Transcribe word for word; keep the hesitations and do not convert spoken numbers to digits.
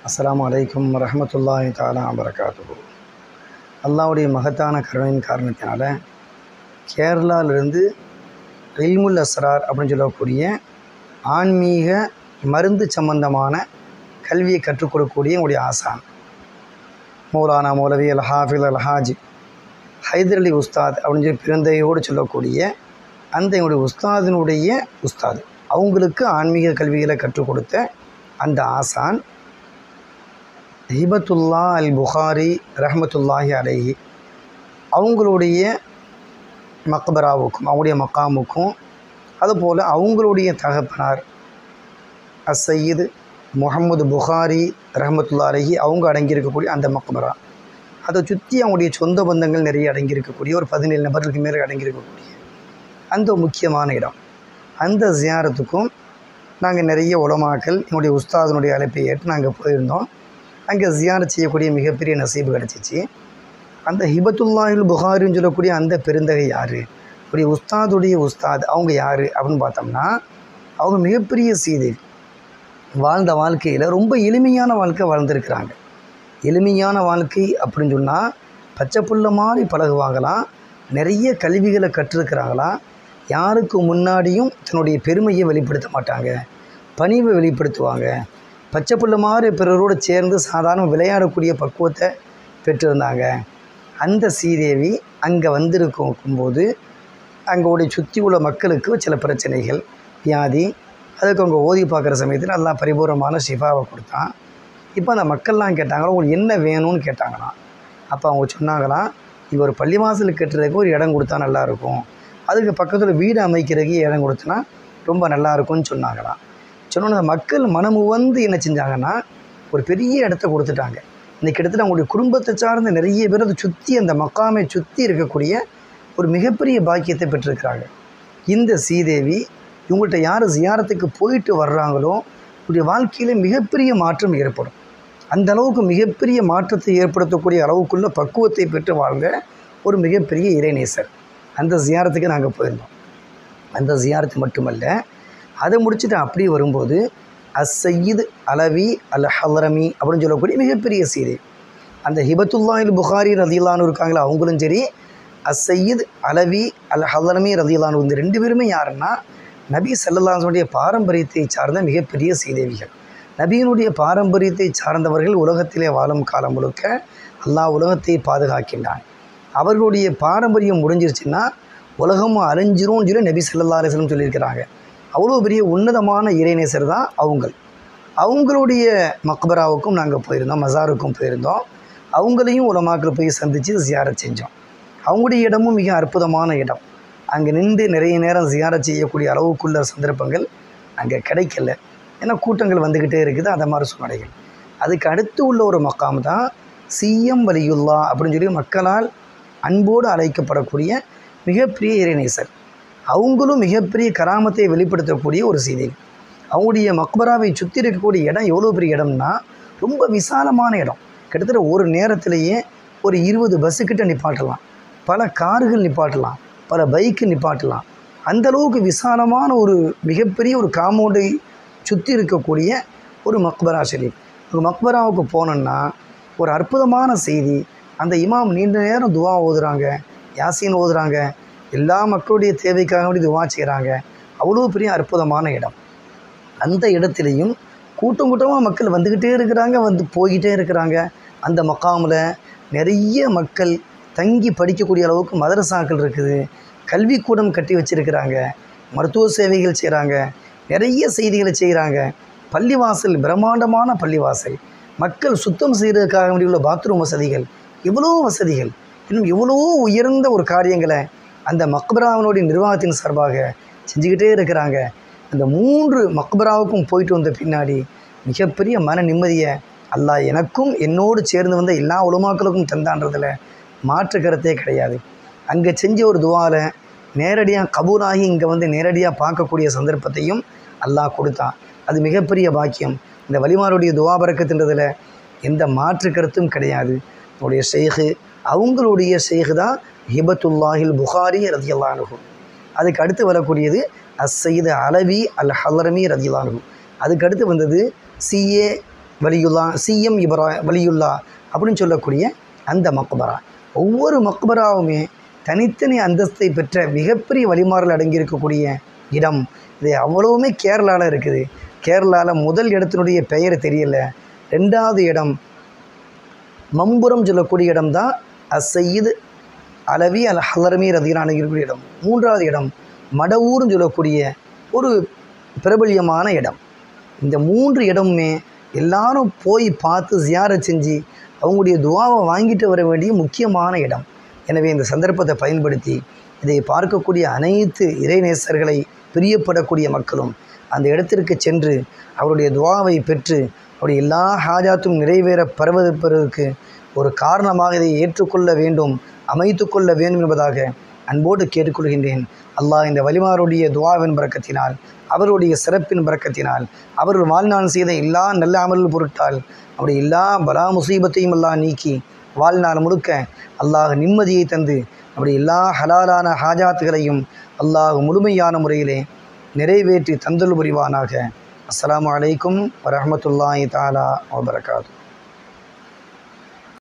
அஸ்ஸலாமு அலைக்கும் வரஹ்மத்துல்லாஹி தஆலா வபரகாத்துஹு. அல்லாஹ்வுடைய மகத்தான கருணையின் காரணத்தினால கேரளாவிலிருந்து இல்முல் அஸ்ரார் அப்படின்னு சொல்லக்கூடிய ஆன்மீக மருந்து சம்பந்தமான கல்வியை கற்றுக் கொடுக்கக்கூடிய என்னுடைய ஆசான் மௌலானா மௌலவி அல் ஹாஃபில் அல் ஹாஜ் ஹைதர் அலி உஸ்தாத் அப்படின்னு சொல்லி பிறந்தையோடு சொல்லக்கூடிய அந்த என்னுடைய உஸ்தாதினுடைய உஸ்தாத் அவங்களுக்கு ஆன்மீக கல்விகளை கற்றுக் கொடுத்த அந்த ஆசான் ஹிபத்துல்லா அல் புகாரி ரஹ்மத்துல்லாஹி அலைஹி அவங்களுடைய மக்பராவுக்கும் அவங்களுடைய மக்காமுக்கும் அதுபோல் அவங்களுடைய தகப்பனார் அஸ் சையீத் முஹம்மது புகாரி ரஹ்மத்துல்லா அலைஹி அவங்க அடங்கியிருக்கக்கூடிய அந்த மக்பரா அதை சுற்றி அவங்களுடைய சொந்த பந்தங்கள் நிறைய அடங்கியிருக்கக்கூடிய ஒரு பதினேழு நபர்களுக்கு மேலே அடங்கியிருக்கக்கூடிய அந்த முக்கியமான இடம். அந்த ஜியாரத்துக்கும் நாங்கள் நிறைய உலமாக்கள் என்னுடைய உஸ்தாதனுடைய அழைப்பை ஏற்று நாங்கள் போயிருந்தோம். அங்கே ஜியாரத் செய்யக்கூடிய மிகப்பெரிய நசீபு கிடச்சிச்சு. அந்த ஹிபத்துல்லாஹில் புகாரின்னு சொல்லக்கூடிய அந்த பெருந்தகை யார், உடைய உஸ்தாதுடைய உஸ்தாத் அவங்க யார் அப்படின்னு பார்த்தோம்னா, அவங்க மிகப்பெரிய சீதை வாழ்ந்த வாழ்க்கையில் ரொம்ப எளிமையான வாழ்க்கை வாழ்ந்துருக்கிறாங்க. எளிமையான வாழ்க்கை அப்படின்னு சொன்னால் பச்சை புல்ல மாதிரி பழகுவாங்களாம், நிறைய கல்விகளை கற்றுருக்கிறாங்களாம், யாருக்கு முன்னாடியும் தன்னுடைய பெருமையை வெளிப்படுத்த மாட்டாங்க, பணிவை வெளிப்படுத்துவாங்க, பச்சை புல்ல மாதிரி பிறரோடு சேர்ந்து சாதாரண விளையாடக்கூடிய பக்குவத்தை பெற்றிருந்தாங்க. அந்த ஸ்ரீதேவி அங்கே வந்திருக்கும்போது அங்கோடைய சுற்றி உள்ள மக்களுக்கு சில பிரச்சனைகள், வியாதி, அதுக்கு அவங்க ஓதி பார்க்குற சமயத்தில் நல்லா பரிபூர்ணமான ஷிஃபாவை கொடுத்தான். இப்போ அந்த மக்கள்லாம் கேட்டாங்களா, உங்களுக்கு என்ன வேணும்னு கேட்டாங்களாம். அப்போ அவங்க சொன்னாங்களாம், இது ஒரு பள்ளிவாசல் கட்டுறதுக்கு ஒரு இடம் கொடுத்தா நல்லாயிருக்கும், அதுக்கு பக்கத்தில் வீடு அமைக்கிறதுக்கு இடம் கொடுத்தனா ரொம்ப நல்லாயிருக்கும்னு சொன்னாங்களாம். சொன்னோன்னா மக்கள் மனமு வந்து என்ன செஞ்சாங்கன்னா ஒரு பெரிய இடத்த கொடுத்துட்டாங்க. இன்றைக்கி கிட்டத்தட்ட அவங்களுடைய குடும்பத்தை சார்ந்த நிறைய பேர் அதை சுற்றி அந்த மக்காமை சுற்றி இருக்கக்கூடிய ஒரு மிகப்பெரிய பாக்கியத்தை பெற்றிருக்கிறாங்க. இந்த ஸ்ரீதேவி இவங்கள்ட்ட யார் ஜியாரத்துக்கு போயிட்டு வர்றாங்களோ அவருடைய வாழ்க்கையில் மிகப்பெரிய மாற்றம் ஏற்படும். அந்த அளவுக்கு மிகப்பெரிய மாற்றத்தை ஏற்படுத்தக்கூடிய அளவுக்குள்ள பக்குவத்தை பெற்று வாழ்ந்த ஒரு மிகப்பெரிய இறைநேசர். அந்த ஜியாரத்துக்கு நாங்கள் போயிருந்தோம். அந்த ஜியாரத்து மட்டுமல்ல, அதை முடிச்சுட்டு அப்படியே வரும்போது அஸ் சையீத் அலவி அல் ஹலரமி அப்படின்னு சொல்லக்கூடிய மிகப்பெரிய சீதை அந்த ஹிபத்துல்லாஹில் புகாரி ரதியல்லானு இருக்காங்களா, அவங்களும் சரி, அஸ் சையீத் அலவி அல் ஹலரமி ரதியல்லானு இந்த ரெண்டு பேருமே யாருன்னா நபி ஸல்லல்லாஹு அலைஹி வஸல்லம் பாரம்பரியத்தை சார்ந்த மிகப்பெரிய சீதேவிகள். நபியினுடைய பாரம்பரியத்தை சார்ந்தவர்கள் உலகத்திலே வாழும் காலம் முழுக்க அல்லாஹ் உலகத்தை பாதுகாக்கின்றான். அவர்களுடைய பாரம்பரியம் முடிஞ்சிருச்சுன்னா உலகமும் அழிஞ்சிரும்னு சொல்லி நபி ஸல்லல்லாஹு அலைஹி வஸல்லம் சொல்லியிருக்கிறாங்க. அவ்வளோ பெரிய உன்னதமான இறைநேசர் தான் அவங்கள். அவங்களுடைய மக்பராவுக்கும் நாங்கள் போயிருந்தோம், மசாருக்கும் போயிருந்தோம். அவங்களையும் உலமாக்கள் போய் சந்தித்து ஜியாரத் செஞ்சோம். அவங்களுடைய இடமும் மிக அற்புதமான இடம். அங்கே நின்று நிறைய நேரம் ஜியாரத் செய்யக்கூடிய அளவுக்குள்ள சந்தர்ப்பங்கள் அங்கே கிடைக்கல. ஏன்னா கூட்டங்கள் வந்துக்கிட்டே இருக்குது, அந்த மாதிரி சூழ்நிலைகள். அதுக்கு அடுத்து உள்ள ஒரு மக்காம் தான் சிஎம் வலியுல்லா அப்படின்னு சொல்லி மக்களால் அன்போடு அழைக்கப்படக்கூடிய மிகப்பெரிய இறைநேசர். அவங்களும் மிகப்பெரிய கராமத்தை வெளிப்படுத்தக்கூடிய ஒரு செய்தி. அவங்களுடைய மக்பராவை சுற்றி இருக்கக்கூடிய இடம் எவ்வளோ பெரிய இடம்னா ரொம்ப விசாலமான இடம். கிட்டத்தட்ட ஒரு நேரத்திலேயே ஒரு இருபது பஸ்ஸுக்கிட்ட நிப்பாட்டலாம், பல கார்கள் நிப்பாட்டலாம், பல பைக்கு நிப்பாட்டலாம். அந்தளவுக்கு விசாலமான ஒரு மிகப்பெரிய ஒரு காம்பவுண்டை சுற்றி இருக்கக்கூடிய ஒரு மக்பரா ஷரீஃப். ஒரு மக்பராவுக்கு போனோன்னா ஒரு அற்புதமான செய்தி. அந்த இமாம் நீண்ட நேரம் துவா ஓதுறாங்க, யாசீன் ஓதுறாங்க, எல்லா மக்களுடைய தேவைக்காக வேண்டி துவா செய்கிறாங்க. அவ்வளோ பெரிய அற்புதமான இடம். அந்த இடத்துலையும் கூட்டம் கூட்டமாக மக்கள் வந்துக்கிட்டே இருக்கிறாங்க, வந்து போய்கிட்டே இருக்கிறாங்க. அந்த மக்காமில் நிறைய மக்கள் தங்கி படிக்கக்கூடிய அளவுக்கு மதரசாக்கள் இருக்குது, கல்விக்கூடம் கட்டி வச்சுருக்கிறாங்க, மருத்துவ சேவைகள் செய்கிறாங்க, நிறைய செய்திகளை செய்கிறாங்க. பள்ளிவாசல் பிரம்மாண்டமான பள்ளிவாசல், மக்கள் சுத்தம் செய்கிறதுக்காக வேண்டியுள்ள பாத்ரூம் வசதிகள், எவ்வளோ வசதிகள், இன்னும் எவ்வளோ உயர்ந்த ஒரு காரியங்களை அந்த மக்பராவினுடைய நிர்வாகத்தின் சார்பாக செஞ்சுக்கிட்டே இருக்கிறாங்க. அந்த மூன்று மக்பராவுக்கும் போயிட்டு வந்த பின்னாடி மிகப்பெரிய மன நிம்மதியை அல்லாஹ் எனக்கும் என்னோடு சேர்ந்து வந்த எல்லா உலமாக்களுக்கும் தந்தான்றதில் மாற்று கருத்தே கிடையாது. அங்கே செஞ்ச ஒரு துவாவில் நேரடியாக கபூலாகி இங்கே வந்து நேரடியாக பார்க்கக்கூடிய சந்தர்ப்பத்தையும் அல்லாஹ் கொடுத்தான். அது மிகப்பெரிய பாக்கியம். இந்த வலிமாருடைய துவா பரக்கத்துன்றதில் எந்த மாற்று கருத்தும் கிடையாது. அவருடைய ஷேகு அவங்களுடைய ஷேகு தான் ஹிபத்துல்லாஹில் புகாரி ரதியல்லாஹு அன்ஹு. அதுக்கு அடுத்து வரக்கூடியது அஸ் சையீத் அலவி அல் ஹலரமி ரதியல்லாஹு அன்ஹு. அதுக்கு அடுத்து வந்தது சிஏ வலியுல்லா, சிஎம் இப்ரா வலியுல்லா அப்படின்னு சொல்லக்கூடிய அந்த மக்பரா. ஒவ்வொரு மக்பராவுமே தனித்தனி அந்தஸ்தை பெற்ற மிகப்பெரிய வழிமாறல் அடங்கியிருக்கக்கூடிய இடம். இது அவ்வளவுமே கேரளாவில் இருக்குது. கேரளாவில் முதல் இடத்தினுடைய பெயர் தெரியல. ரெண்டாவது இடம் மம்புரம் சொல்லக்கூடிய இடம் தான் அசையீது அலவி அல் ஹலரமி ரதியல்லாஹு அன்ஹு இருக்கக்கூடிய இடம். மூன்றாவது இடம் மடவூர்னு சொல்லக்கூடிய ஒரு பிரபல்யமான இடம். இந்த மூன்று இடமுமே எல்லாரும் போய் பார்த்து ஜியாரத் செஞ்சு அவங்களுடைய துவாவை வாங்கிட்டு வர வேண்டிய முக்கியமான இடம். எனவே இந்த சந்தர்ப்பத்தை பயன்படுத்தி இதை பார்க்கக்கூடிய அனைத்து இறைநேசர்களை பிரியப்படக்கூடிய மக்களும் அந்த இடத்திற்கு சென்று அவருடைய துவாவை பெற்று அவருடைய எல்லா ஹாஜாத்தும் நிறைவேற பரவதற்கு ஒரு காரணமாக இதை ஏற்றுக்கொள்ள வேண்டும், அமைத்து கொள்ள வேண்டும் என்பதாக அன்போடு கேட்டுக்கொள்கின்றேன். அல்லாஹ் இந்த வலிமாருடைய துவாவின் பரக்கத்தினால், அவருடைய சிறப்பின் பரக்கத்தினால், அவர்கள் வாழ்நாள் செய்த எல்லா நல்ல அமல்கள் பொருட்டால் அவருடைய எல்லா பலா முசீபத்தையும் அல்லாஹ் நீக்கி வாழ்நாள் முழுக்க அல்லாஹ் நிம்மதியை தந்து அவருடைய எல்லா ஹலாலான ஹாஜாத்துகளையும் அல்லாஹ் முழுமையான முறையிலே நிறைவேற்றி தந்தல் புரிவானாக. அஸ்ஸலாமு அலைக்கும் வரஹ்மத்துல்லாஹி தஆலா வபரகாத்துஹு.